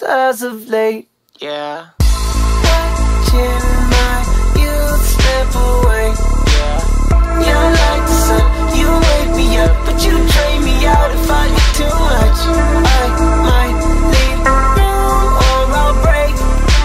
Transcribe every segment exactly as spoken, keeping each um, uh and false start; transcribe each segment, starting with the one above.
lost as of late. Yeah. Watching my youth slip away. Yeah. You're like the sun, you wake me up, but you drain me out if I get too much. I might leave the room or I'll break.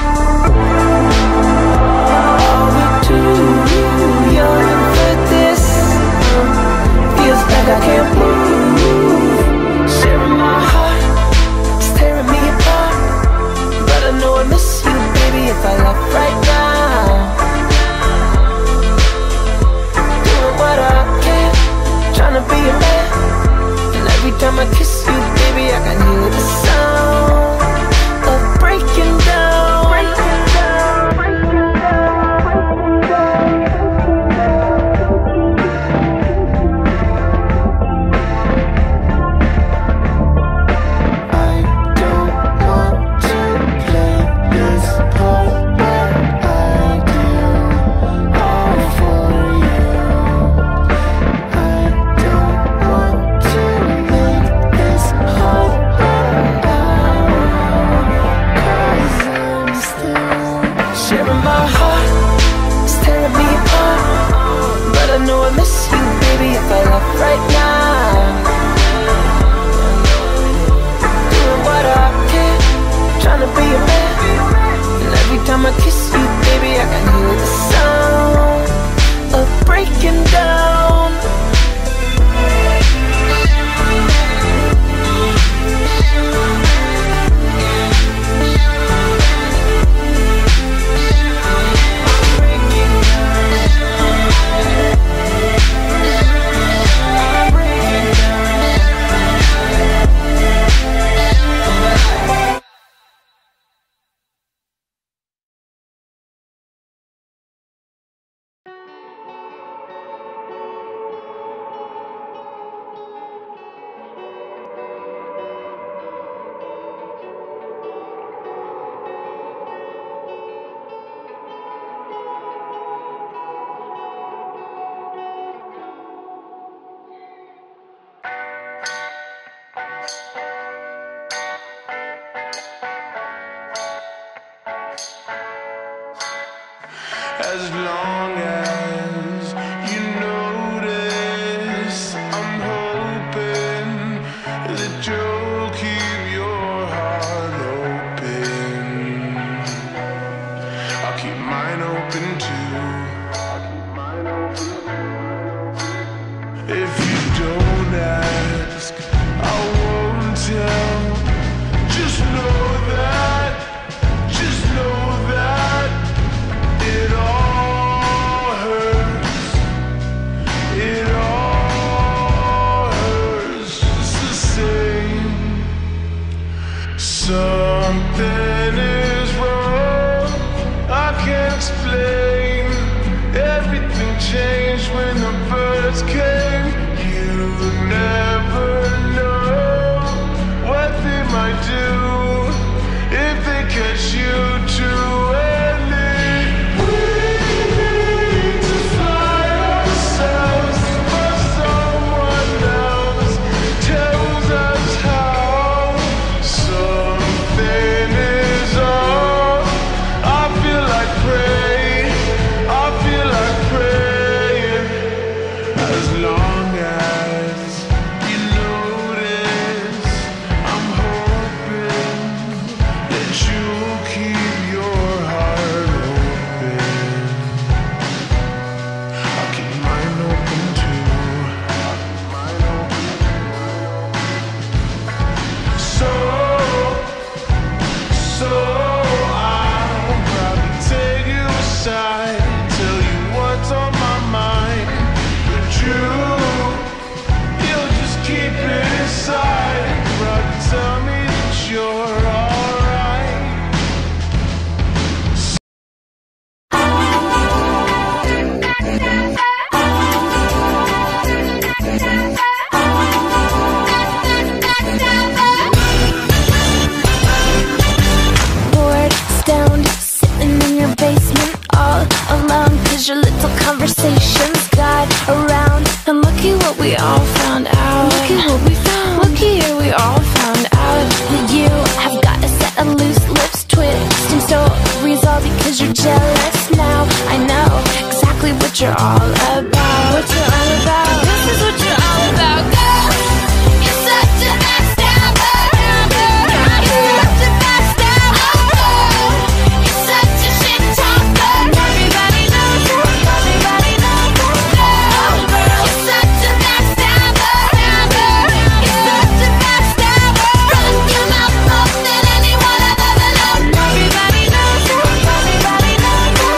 Are we too young for this? Feels like I can't move. Sharing my heart, it's tearing me apart. But I know I miss you, baby, if I left right now. Doing what I can, trying to be a man. And every time I kiss you, baby, I can hear the sound of breaking down. Breaking down, breaking down, I don't want to play this part, but I do all for you. I don't want to make this hard, but I will, 'cause I'm still sharing my heart, it's tearing me apart. But I know I miss you, baby, if I left right now. Doing what I can, trying to be a man. And every time I kiss you, baby, I can hear the sound of breaking down. As long as you notice, I'm hoping that you'll keep your heart open. I'll keep mine open too. If you don't ask, I won't tell. Just know that, just know that it all hurts. It all hurts just the same. Something is wrong, I can't explain. Everything changed when the birds came. You never know what they might do if they catch you too early. We need to fly ourselves for someone else tells us how. Something is off. I feel like praying. I feel like praying. As long as you notice, I'm hoping that you'll keep your heart open. I'll keep mine open too. So, so I'll probably take you aside, tell you what's on my mind. But you, you'll just keep it inside. Probably tell me that you're alright. Bored, stoned, sitting in your basement all alone, 'cause your little conversations got around. And looky what we all found out. Looky what we found. Looky here, we all found out that you have got a set of loose what you're all about. What you're all about. This is what you're all about. Girl, you're such a backstabber. You're such a backstabber. You're such a shit talker. Everybody knows you. Everybody knows you. Girl, you're such a backstabber. You're such a backstabber. Run your mouth more than anyone I've ever known. Everybody knows you. Everybody knows you.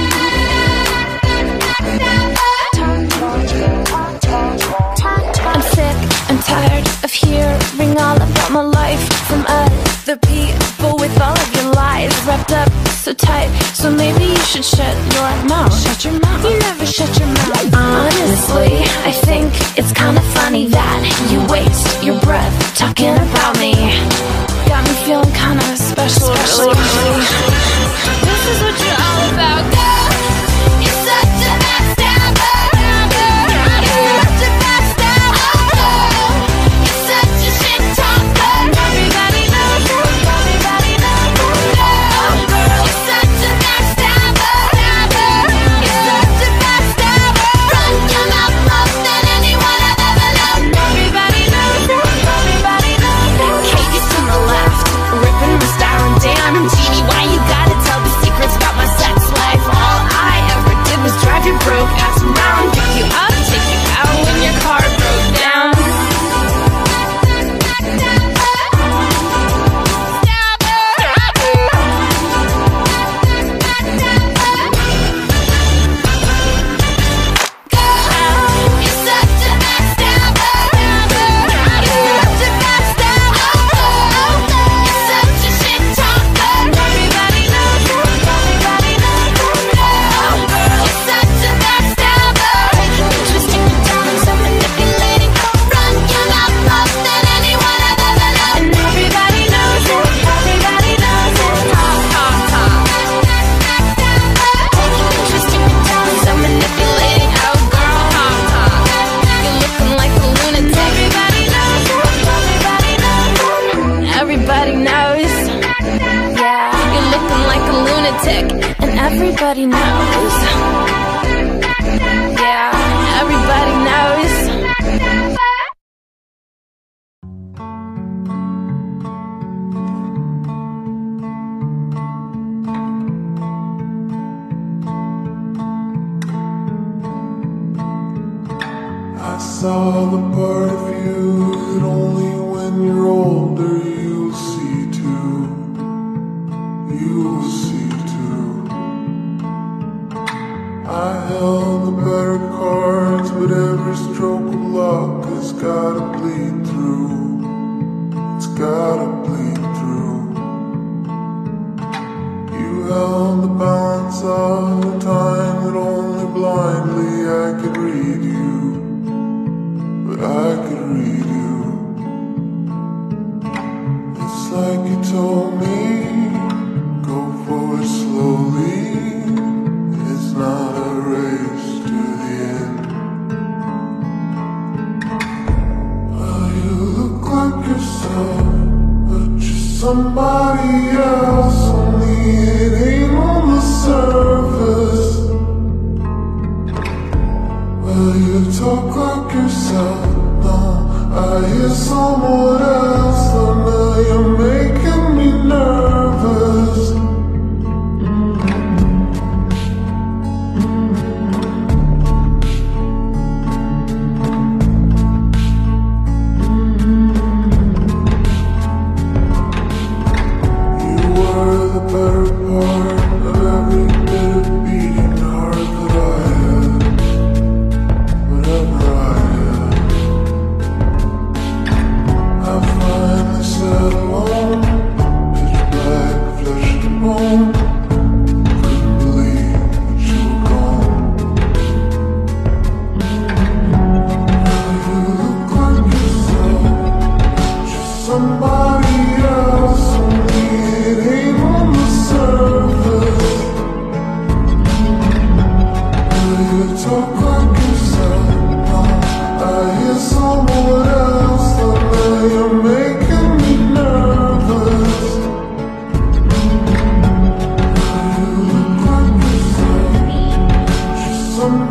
I'm sick and tired of hearing all about my life from other people with all of your lies wrapped up so tight. So maybe you should shut your mouth. Shut your mouth. You never shut your mouth. Honestly, I think it's kind of funny that you waste your breath talking about me. Got me feeling kind of special, special. This is what you're all about, girl. You're such a backstabber. You're such a backstabber. You're such a shit talker. Everybody knows you. Everybody knows you. Girl, you're such a backstabber. You're such a backstabber. Run your mouth more than anyone I've ever known. Everybody knows you. Everybody knows you. Katie's to the left, ripping my style and damn. Genie, why you gotta tell the secrets about my sex life? All I ever did was drive you broke, ask around, pick you up, take you out when your car broke down. You're such a backstabber. You're such a backstabber. You're such a shit talker. Everybody knows you. Everybody knows you. You're such a backstabber. Taking interest in your talents and manipulating. Run your mouth more than anyone I've ever known. And everybody knows you. Everybody knows you. Talk, talk, talk. Taking interest in your talents and manipulating. Oh, girl, talk, talk. You're looking like a lunatic. Everybody knows you. Everybody knows you. Everybody knows. Yeah, you're looking like a lunatic, and everybody knows. Yeah, everybody knows. I saw the part of you that only when you're older you'll see too. You'll see too. I held the better cards, but every stroke of luck has gotta bleed through. It's gotta bleed through. You held the balance of the time that only blindly I could read you. But I could read you. It's like you told me, go forward slowly. It's not a race to the end. Well, you look like yourself, but you're somebody else. Only it ain't on the surface. Well, you talk like yourself, no, I hear someone else. Oh, now you're making me nervous. You were the better part of every bit of beating heart that I had. Whatever I had, I finally sat alone, pitch black, flesh and bone. Couldn't believe that you were gone. Now you look like yourself, just somebody else. Only it ain't on the surface. Now you talk like yourself, no, I hear someone else. Oh, now you're making me nervous. Now you look like yourself, just somebody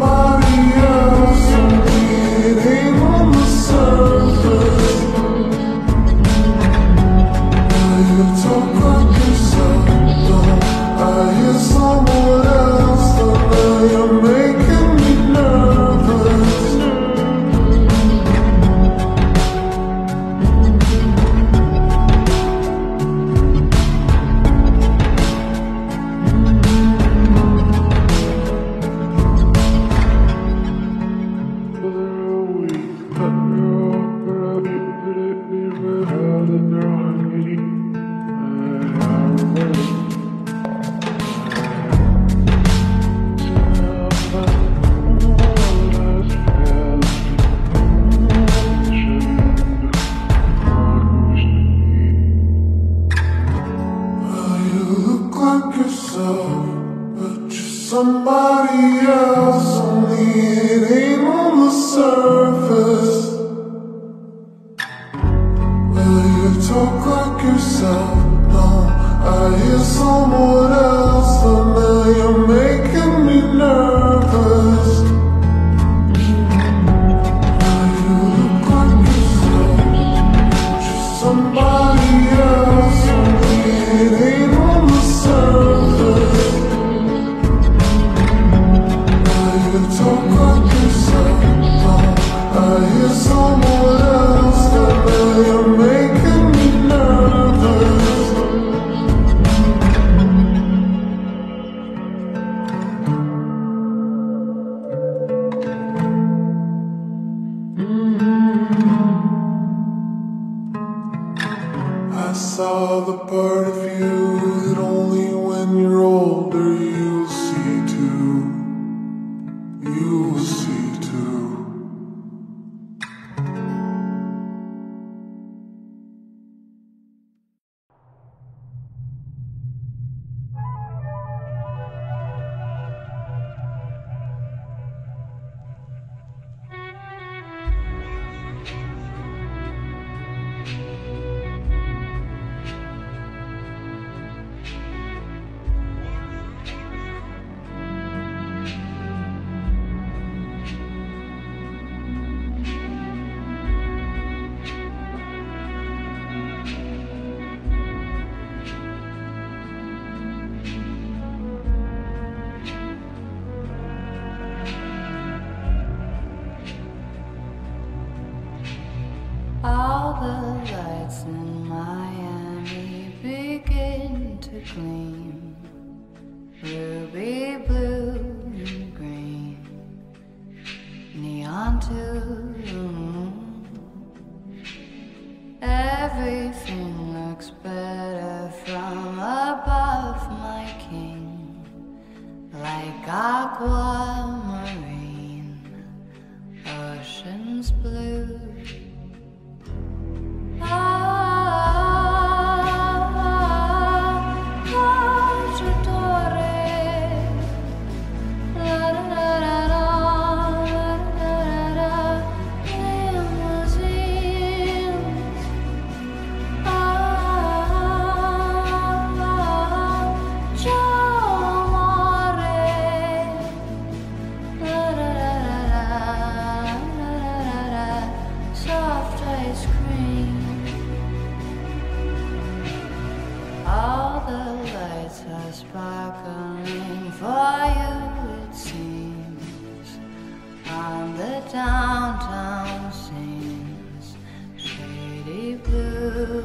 saw the part of you that only when you're older you'll see too. You'll see too. All the lights in Miami begin to gleam, ruby blue and green, neon to the moon. Everything looks better from above, my king, like aquamarine, oceans blue. Soft ice cream. All the lights are sparkling for you, it seems, on the downtown scenes, shady blue,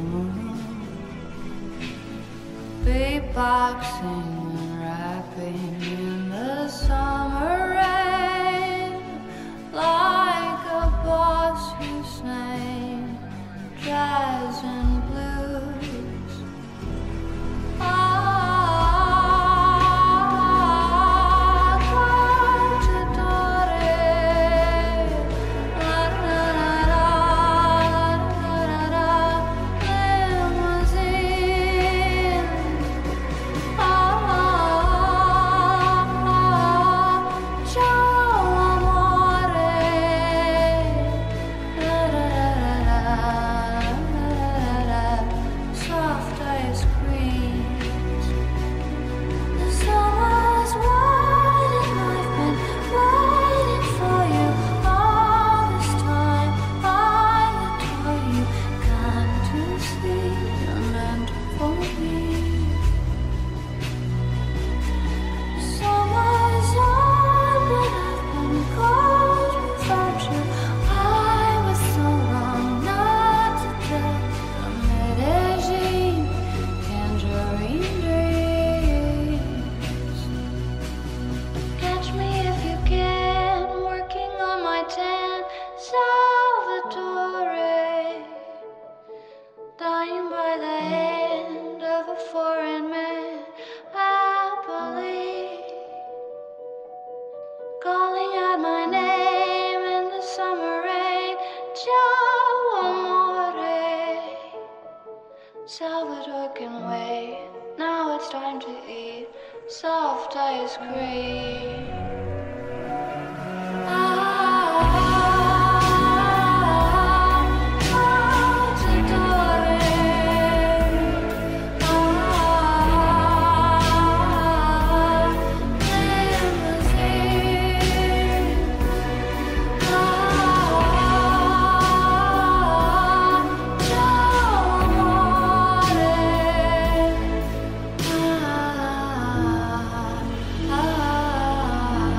beatboxing and rapping in the summer rain, like a boss who sang jazz and blues. Ah, cantadore, la la la la, la la la, limousine. Ah, ciao amore, la la la la, la la la, soft ice creams. The summer's wide and I've been waiting for you all this time. I adore you, come to see you're meant for me. Summer's on, but I've been cold without you. I was so wrong not to tell the Medellin tangerine dreams. Catch me if you can, working on my tan Salvatore, dying by the hand of a foreign man, happily calling out my name in the summer rain. Ciao amore. Salvador can wait. Now it's time to eat soft ice cream. Ah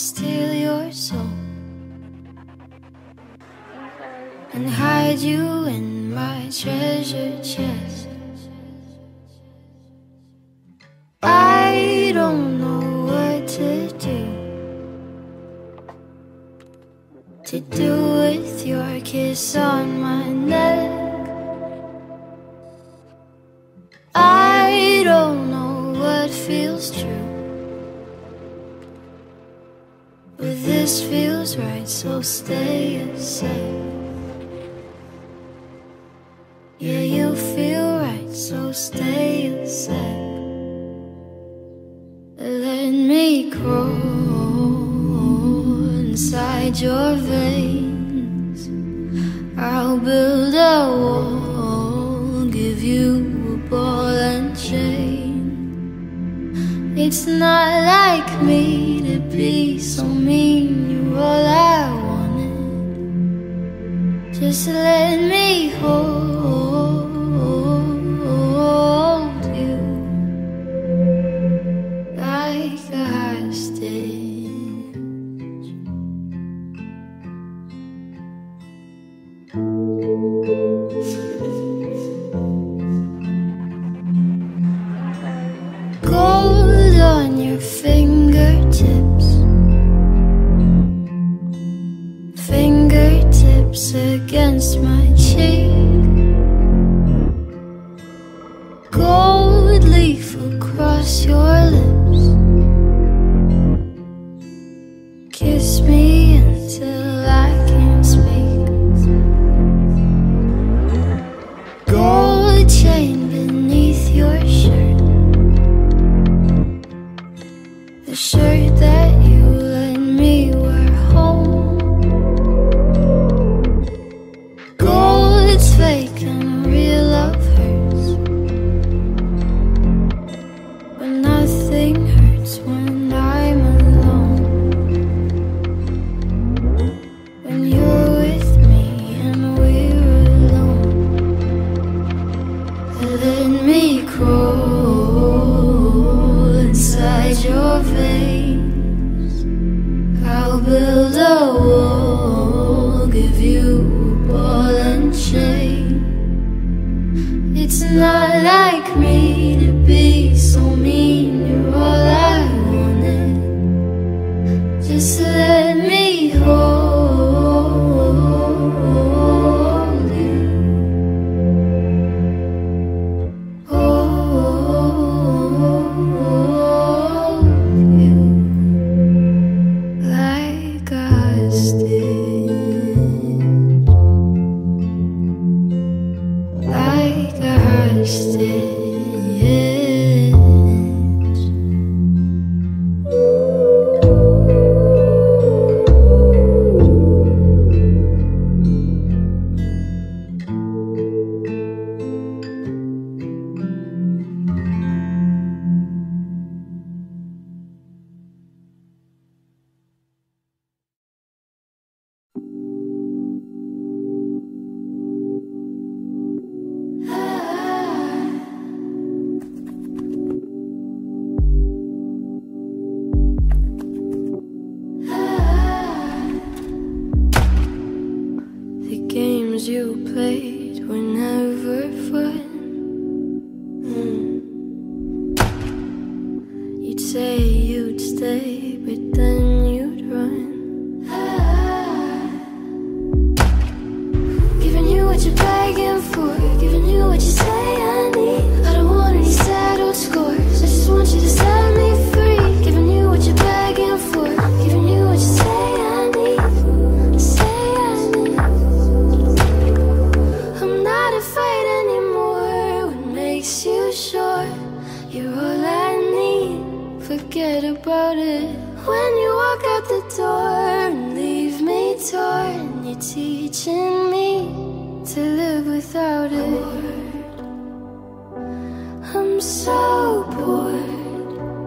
steal your soul and hide you in my treasure chest. I don't know what to do, to do with your kiss on my neck. I don't know what feels true, but this feels right, so stay a sec. Yeah, you feel right, so stay a sec. Let me crawl inside your veins. I'll build a wall, give you a ball and chain. It's not like me to be so mean, you're all I wanted. Just let me hold you like a hostage. Gold on your fingertips, fingertips against my cheek. Gold leaf across your lips. Kiss me until I can't speak. Gold chain beneath your shirt, the shirt that you let me wear home. Gold's fake and real love hurts, but nothing hurts when I'm alone. When you're with me and we're alone, let me crawl inside your veins. I'll build a wall, give you a ball and chain. It's not like me to be so mean, you're all I wanted. Just let me hold you, hold you like a hostage, like a hostage. The games you played were never fun. Mm. You'd say you'd stay, but then you'd run. Giving you what you're begging for, giving you what you say I need. I don't want any settled scores, I just want you to set me free. Giving you what you're begging for, giving you what you say I need. Say I need. I'm not afraid anymore. What makes you sure you're all I need? Forget about it. When you walk out the door and leave me torn, you're teaching me to live without a word. I'm so bored,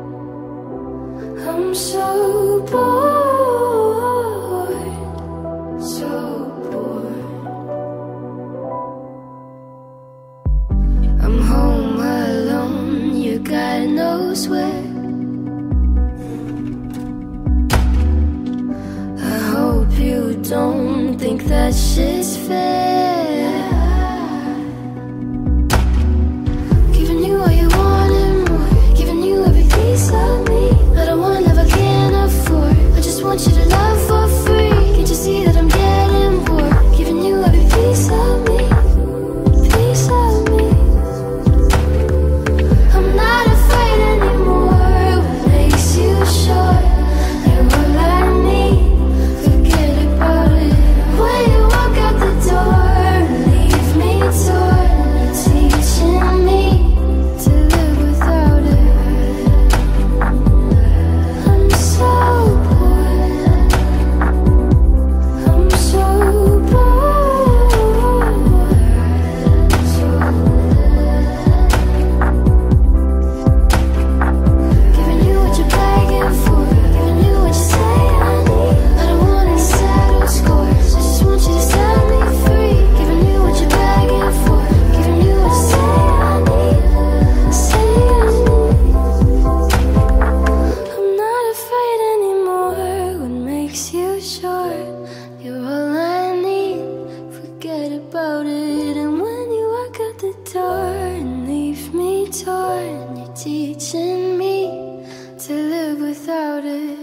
I'm so bored, so bored. I'm home alone, you God knows where. think that shit's fair. Giving you all you want and more, giving you every piece of me. I don't want love I can't afford, I just want you to love for free. Can't you see that I'm getting bored? Giving you every piece of me, piece of me. I'm not afraid anymore, what makes you sure? You're all I need, forget about it. When you walk out the door, leave me torn. You're teaching me to live without it. I'm so bored, I'm so bored, so giving you what you're begging for, giving you what you say I need. I don't want any settled scores, I just want you to set me free. Giving you what you're begging for, giving you what you say I need, say I need. I'm not afraid anymore, what makes you sure? You're all I need, forget about it. And when you walk out the door and leave me torn, you're teaching me to live without it.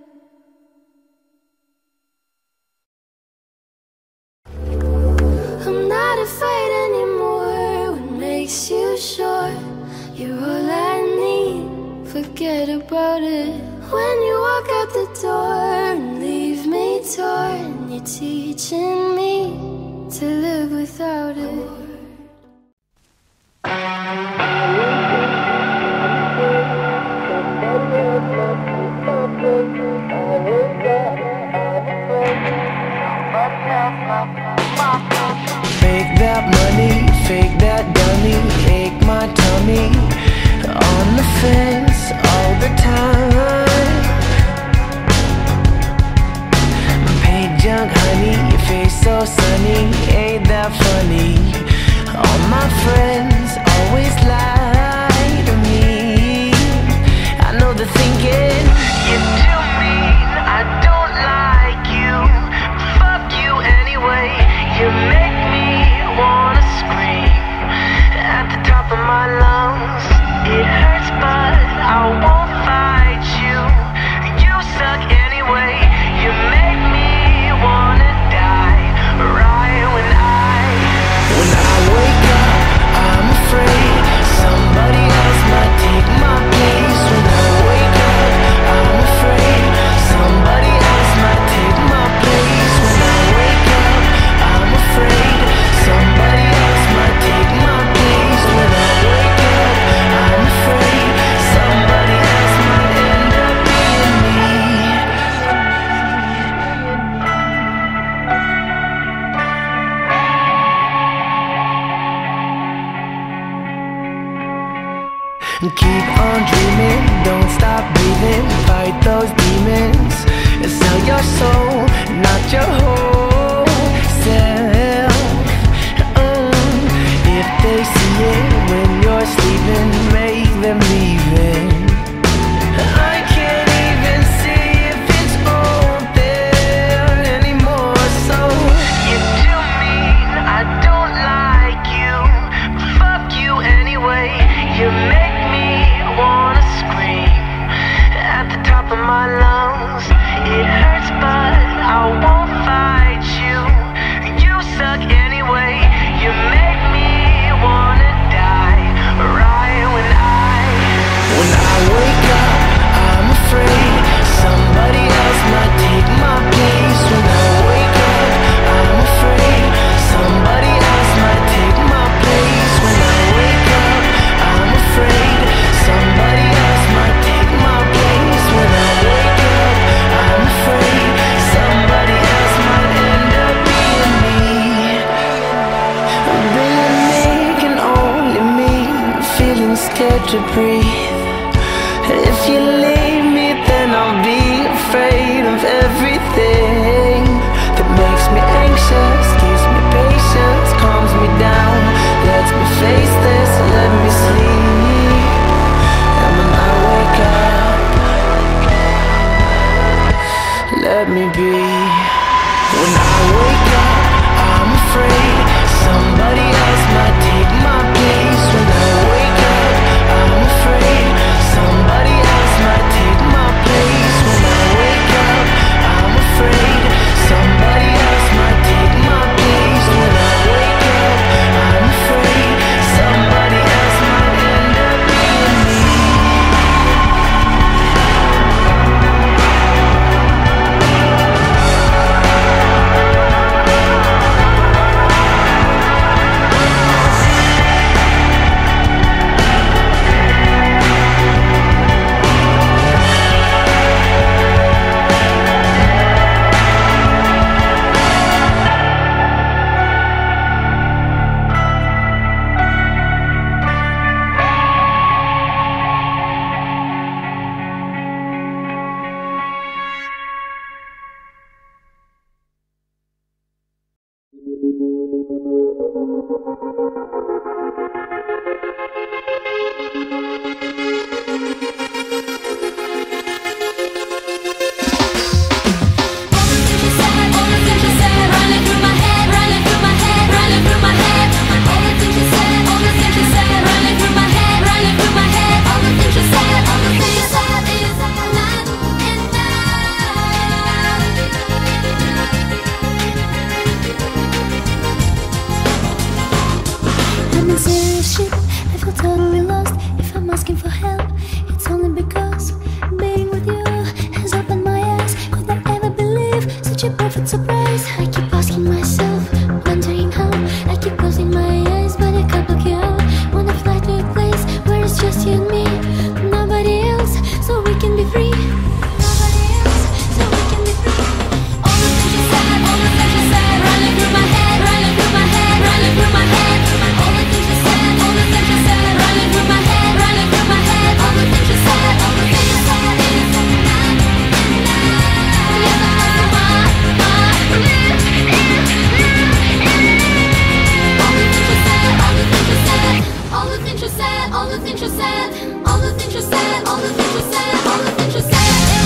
I'm not afraid anymore, what makes you sure? You're all I need, forget about it. When you walk out the door and leave me torn, you're teaching me to live without it. Fake that money, fake that dummy, ache my tummy, on the fence all the time. Paint junk honey, your face so sunny, ain't that funny? All my friends always lie to me. I know they're thinking, you're too mean, I don't like you, fuck you anyway. You make me wanna scream at the top of my lungs. It hurts but I won't fight you. You suck anyway. You make me wanna die right when I When I wake up, I'm afraid somebody else might take my place. When I wake up, I'm afraid somebody else might take my place. When I wake up, I'm afraid somebody else might take my place. When I wake up, I'm afraid somebody else might end up being me. Keep on dreaming, don't stop breathing, fight those demons, and sell your soul, not your whole self. Mm. If they see it when you're sleeping, make them leave it. I can't even see if it's all there anymore. So you're too mean, I don't like you, fuck you anyway. You make me wanna scream at the top of my lungs. It hurts but I won't fight you. You suck anyway. You make me wanna die right when I When I wake up, I'm afraid somebody else might take my place. When I wake up, I'm afraid somebody else might take my place. When I wake up, I'm afraid somebody else might take my place. When I wake up, I'm afraid somebody else might end up being me. Being me can only mean feeling scared to breathe. If you leave me, then I'll be afraid of everything that makes me anxious, gives me patience, calms me down, lets me face this, let me sleep. And when I wake up, let me be. When I wake up, afraid somebody else might take my place. When I wake up, I'm afraid somebody else might take my place. When I wake up, I'm afraid somebody else might take my place. When I wake up, I'm afraid somebody else might end up being me. I'm in serious shit, I feel totally lost. If I'm asking for help, it's only because being with you has opened my eyes. Could I ever believe such a perfect surprise? I keep asking myself, wondering how. I keep closing my eyes, but I can't block you out. Wanna fly to a place where it's just you and me, nobody else, so we can be free. Nobody else, so we can be free. All the things you said, all the things you said, running through my head, running through my head, running through my head. All the things you said, all the things you said, running through my head, running through my head. All the things you said, all the things you said, is not enough. Yeah, my, my, all the things you said, all the things you said, all the things you said, all the things you said, all the things you said, all the things you said, all the things you said.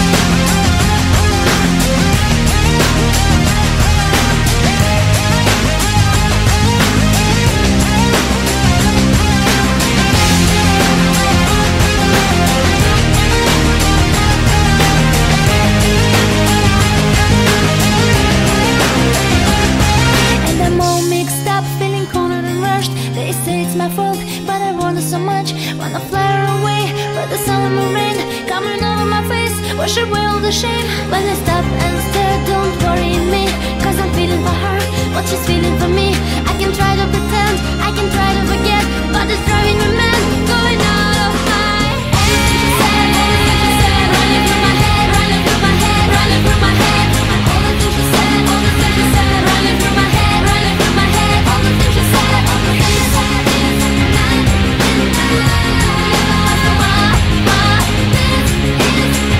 And I'm all mixed up, feeling cornered and rushed. They say it's my fault, but I wonder so much. Wanna fly away, but the summer rain coming over my face, wash away all the shame. When I stop and stare, don't worry me, cause I'm feeling for her what she's feeling for me. I can try to pretend, I can try to forget, but it's driving me mad, going out of my head. All the things you said, running through my head, running through my head, running through my head. All the things you said, all the things you said, running through my head, running through my head. All the things you said, all the things you said, is not enough. Yeah, my, my, this is not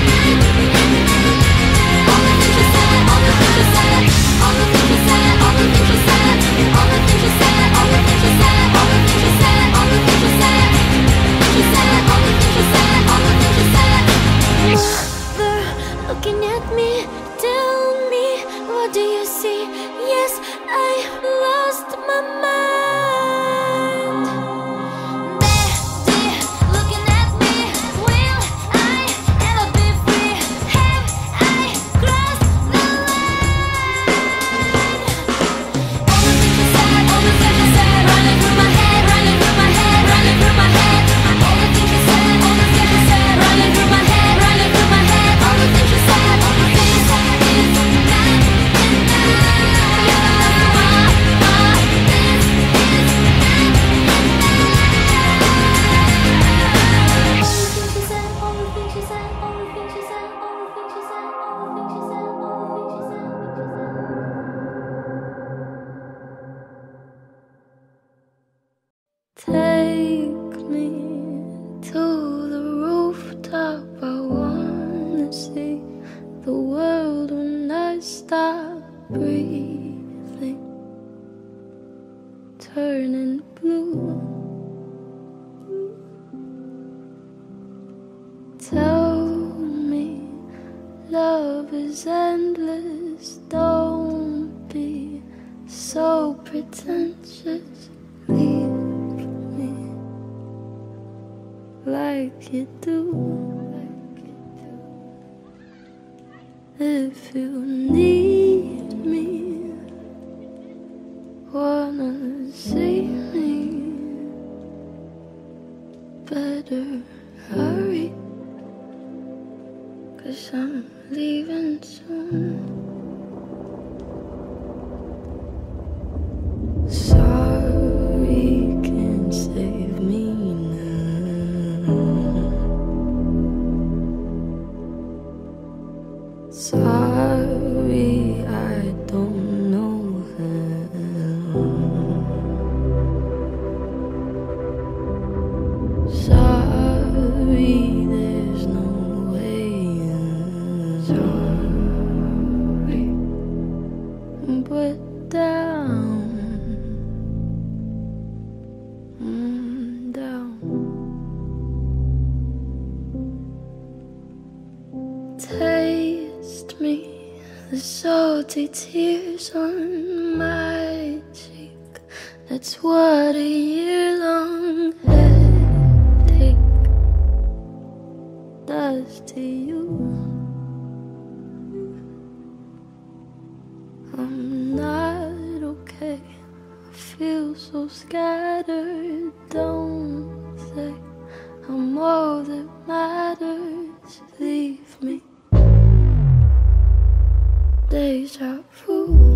enough. All the things you said, all the things you said, all the things you said, all the things you said, all the things you said, all the things you said, all the things you said, all the things you said, you said, all the things you said, all the things you said. Mother, looking at me, tell me, what do you see? Yes, I lost my mind. Daddy, looking at me, will I ever be free? Have I crossed the line? All the things you said, all the things you said, running through my head, running through my head, running through my head. All the things you said, all the things you said, running through my head, running through my head. All the things you said, all the things you said, is not enough. Yeah, my, my, this is not enough. All the things you said, all the things you said, all the things you said, all the things you said, all the things you said, all the things you said, all the things you said. Take me to the rooftop. I wanna see the world when I stop breathing, turning blue. Tell me love is endless. Don't be so pretentious. Leave me like you do. If you need me, wanna see me, better hurry, 'cause I'm leaving soon. Sorry can't save me now. Sorry I don't know how. Sorry there's no way out. Sorry, but down, mm, down. Taste me, the salty tears on my cheek. That's what a year-long headache does to you. I'm not okay, I feel so scattered. Don't say I'm all that matters. Leave me. Deja vu.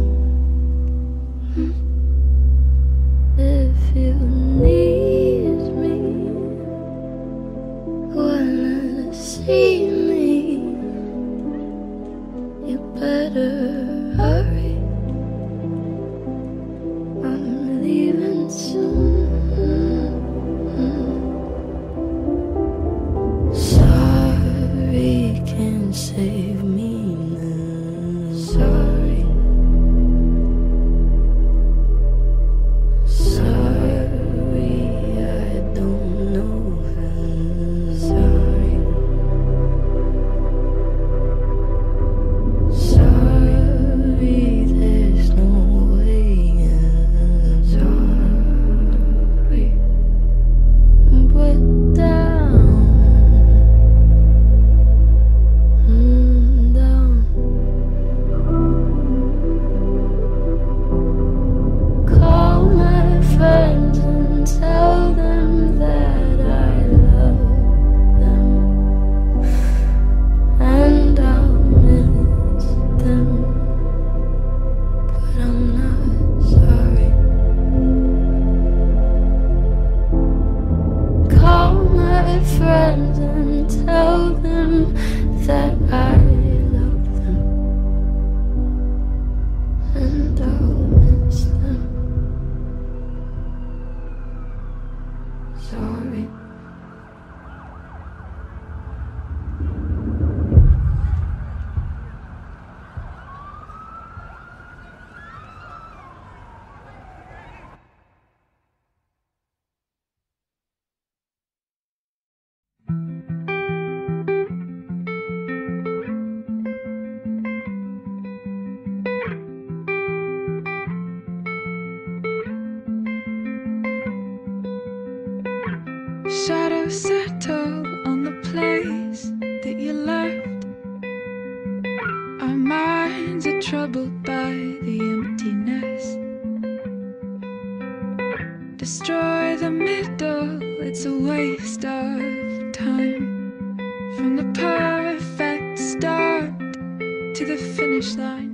Hmm. If you need me, wanna see me, you better hurry. I'm leaving soon. Sorry can't save me now. Sorry. Sorry I don't know how. Sorry. Sorry there's no way out. Sorry, but down, mm, down. Call my friends and tell them that I love them, and I'll miss them, but I'm not sorry. Call my friends and tell them that I love them, and I'll miss them. Sorry. Shadows settle on the place that you left. Our minds are troubled by the emptiness. Destroy the middle, it's a waste of time. From the perfect start to the finish line.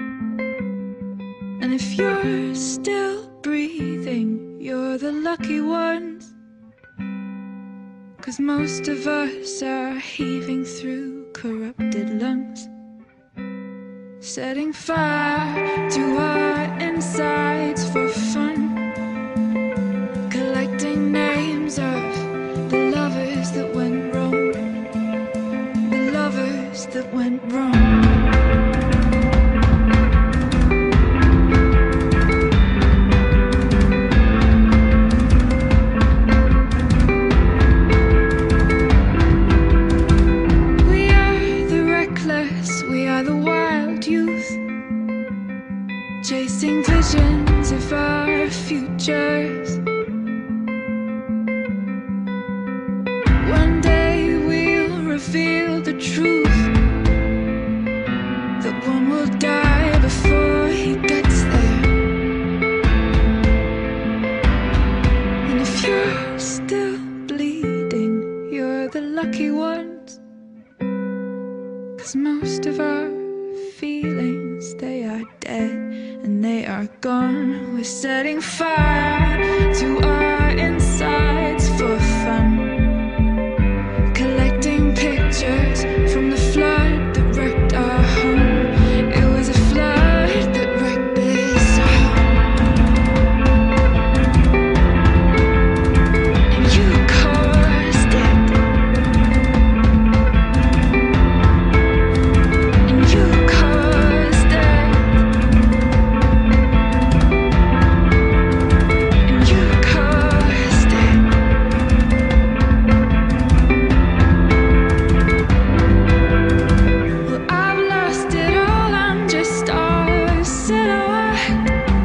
And if you're still breathing, you're the lucky ones. 'Cause most of us are heaving through corrupted lungs, setting fire to our insides for fun, collecting names of the lovers that went wrong, the lovers that went wrong. chasing visions of our futures. One day we'll reveal the truth, that one will die before he gets there. And if you're still bleeding, you're the lucky ones, 'cause most of our feelings, they are dead and they are gone. We're setting fire to our insides for fun, collecting pictures from the flood that wrecked our home. It was a flood that wrecked this home. And you caused it. And you caused it. And you caused it. Well, I've lost it all, I'm just our silhouette,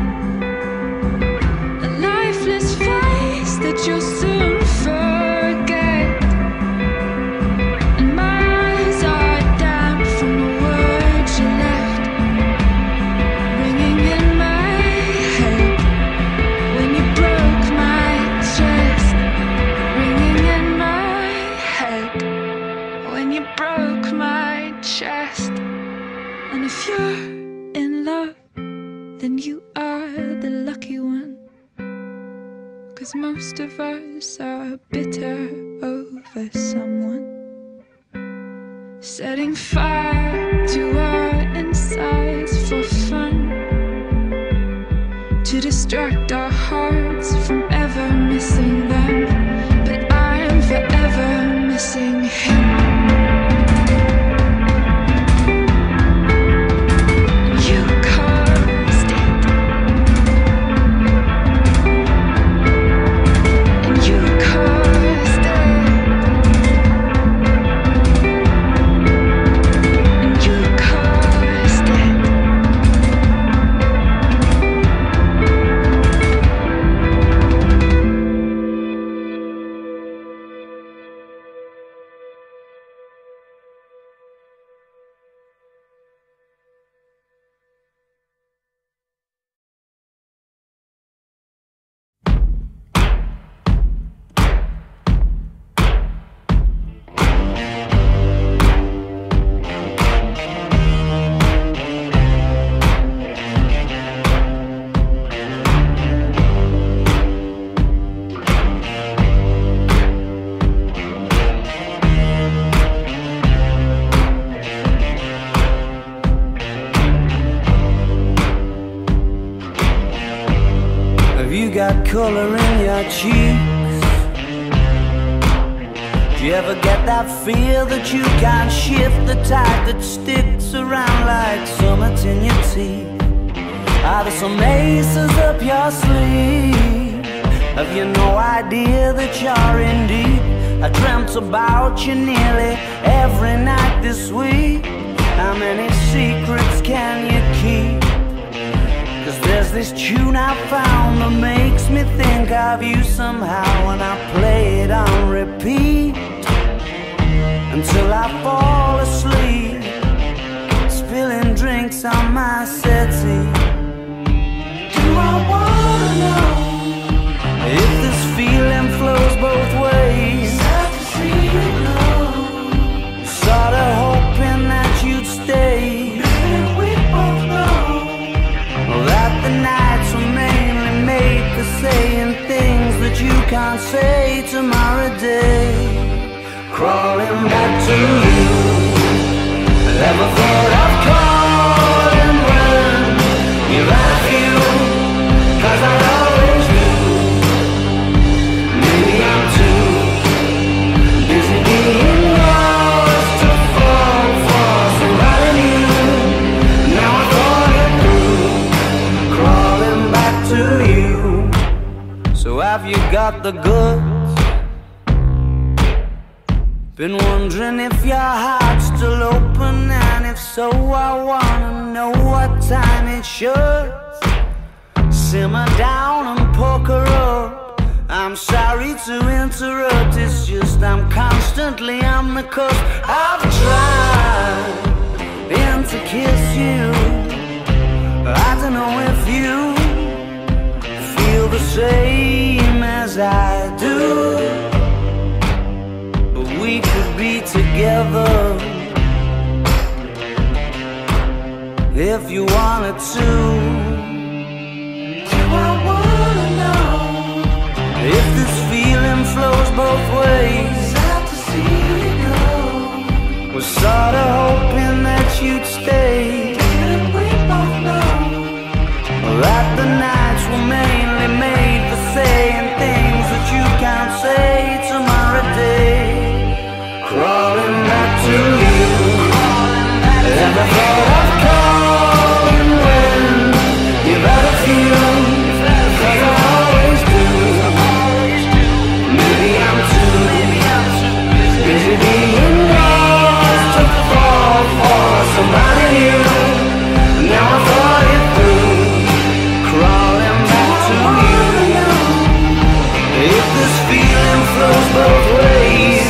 a lifeless face that you'll soon forget. And my eyes are damp from the words you left, ringing in my head when you broke my chest, ringing in my head when you broke my chest. And if you're in love, then you are the lucky one, 'cause most of us are bitter over someone. Setting fire to our insides for fun, to distract our hearts from ever missing them. But I'm forever missing him. You caused it. And you caused it. And you caused it. Have you got color in your cheeks? Do you ever get that feel that you can't shift, the tide that sticks around like summits in your teeth? Are there some aces up your sleeve? Have you no idea that you're in deep? I dreamt about you nearly every night this week. How many secrets can you keep? 'Cause there's this tune I found that makes me think of you somehow, and I play it on repeat until I fall asleep, spilling drinks on my settee. Do I wanna know if this feeling flows both ways? Sad to see you go. Sorta hoping that you'd stay. And we both know that the nights were mainly made for saying things that you can't say tomorrow day. Crawling back to you, never thought I'd calling when you love you, 'cause I always knew. Maybe I'm too busy being lost to fall for somebody new. Now I thought it through, crawling back to you. So have you got the goods? Been wondering if your heart's still open, and if so, I wanna know what time it should. simmer down and poker up. I'm sorry to interrupt, it's just I'm constantly on the cusp. I've tried and to kiss you. I don't know if you feel the same as I do, but we could be together if you wanted to. Do I wanna know if this feeling flows both ways? Sad to see you go. Was sorta hoping that you'd stay. Didn't we both know that the nights were mainly made for saying things that you can't say tomorrow day? Crawling back to you, ever thought of calling when you've had a few? 'Cause I always do. Maybe I'm too busy being lost to fall for somebody new. Now I thought it through, crawling back to you. If this feeling flows both ways,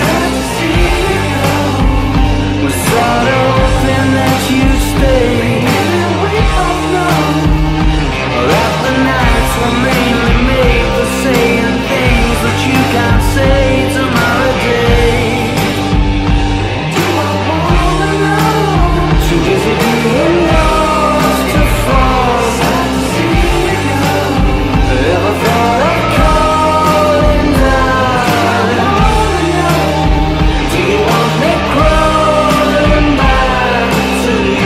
was sorta hoping that you'd stay. We both know that the nights were mainly made for saying things that you can't say tomorrow day. Do I wanna know? Too busy being lost to fall. Sad to see you go. Ever thought of calling down? Do you want me crawling back to you?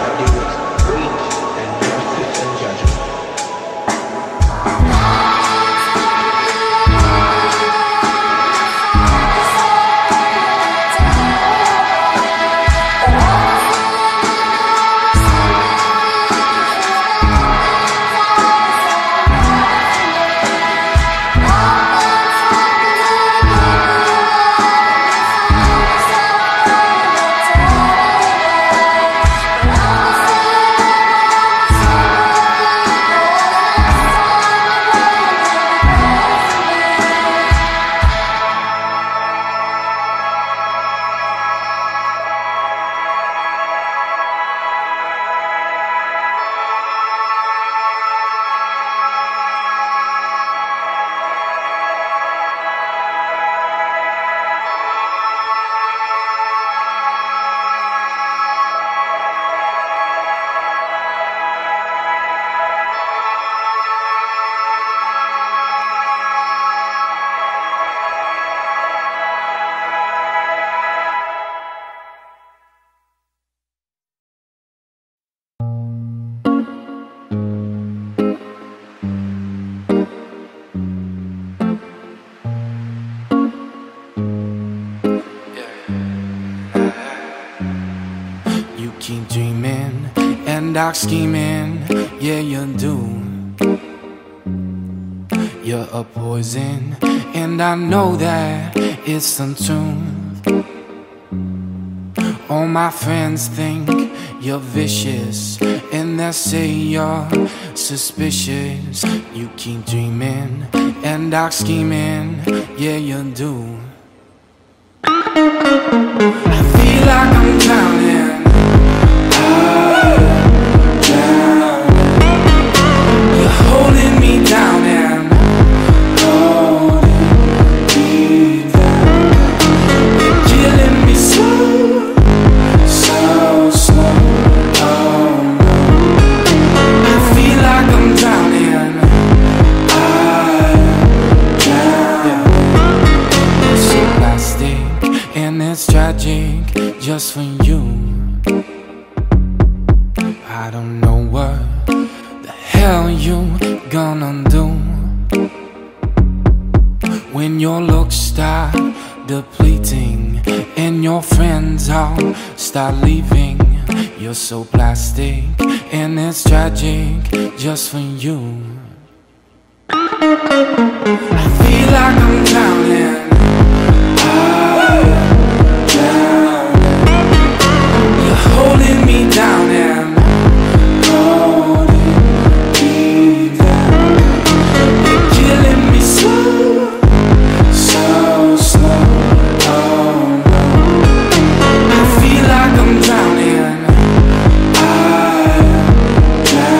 Thank dark scheming, yeah you do. You're a poison, and I know that it's untuned. All my friends think you're vicious, and they say you're suspicious. You keep dreaming and dark scheming, yeah you do. I feel like I'm drowning. I'm drowning. You're holding me down and holding me down. You're killing me slow, so slow. Oh no. I feel like I'm drowning. I'm drowning. It's so plastic and it's tragic just for you. I don't know what the hell you gonna do when your looks start depleting and your friends all start leaving. You're so plastic and it's tragic just for you. I feel like I'm drowning. I'm drowning. You're holding me down and holding me down. You're killing me slow, so slow. Oh no. I feel like I'm drowning. I'm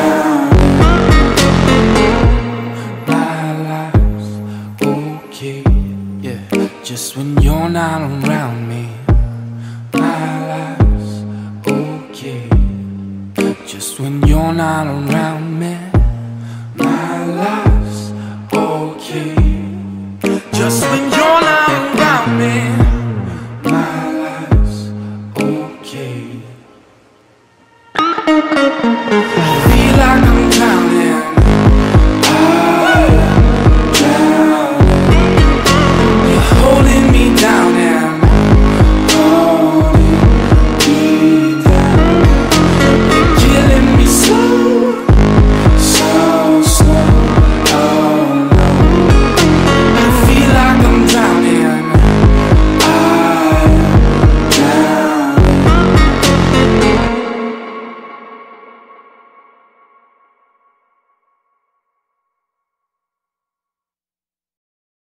drowning. My life's okay, yeah. Just when you're not around me. My life's okay. Just when you're not around me. My life's okay. Just when